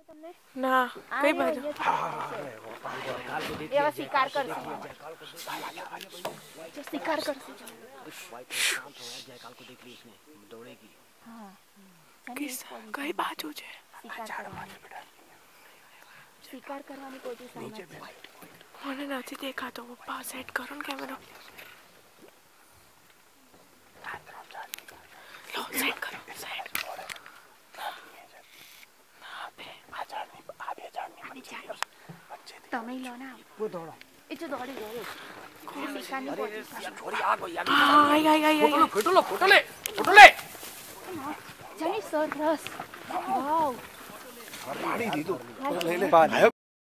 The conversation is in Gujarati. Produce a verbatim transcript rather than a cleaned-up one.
તમને ના કઈ બાજુ એવા શિકાર કરશે જો શિકાર કરશે હા કઈ બાજુ છે શિકાર કરવાની શિકાર કરવાની પોઝિશન મને નથી દેખાતો પપ્પા સેટ કરો ને કેમેરો લો સેટ કરો સેટ તમે લો ના એ જો દોડી ગયો શિકારની પોઝિશન છોરી આ ગઈ આ આઈ આઈ આઈ ફોટો ફોટો લો ફોટો લે ફોટો લે જાની સરસ વાવ પાડી દીધું લઈ લે